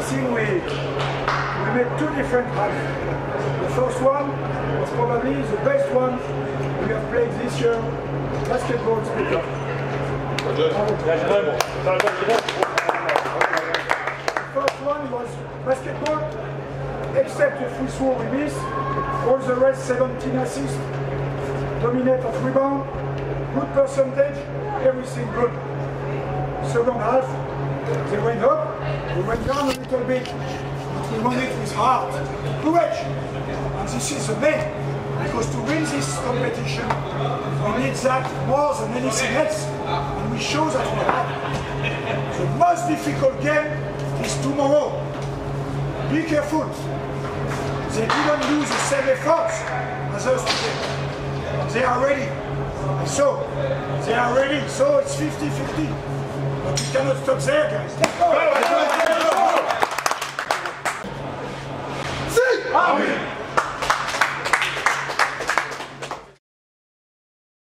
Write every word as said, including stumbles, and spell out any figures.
think we, we made two different halves. The first one was probably the best one we have played this year, basketball speaker. The first one was basketball, except the free throw we missed. All the rest, seventeen assists, dominate of rebound, good percentage, everything good. Second half, they went up, we went down a little bit, but we won it with heart, courage. And this is the main, because to win this competition, we need that more than anything else, and we show that we have. The most difficult game is tomorrow. Be careful. They didn't use the same efforts as us today. They are ready. And so, they are ready, so it's fifty fifty. But we cannot stop there, guys. Let's go!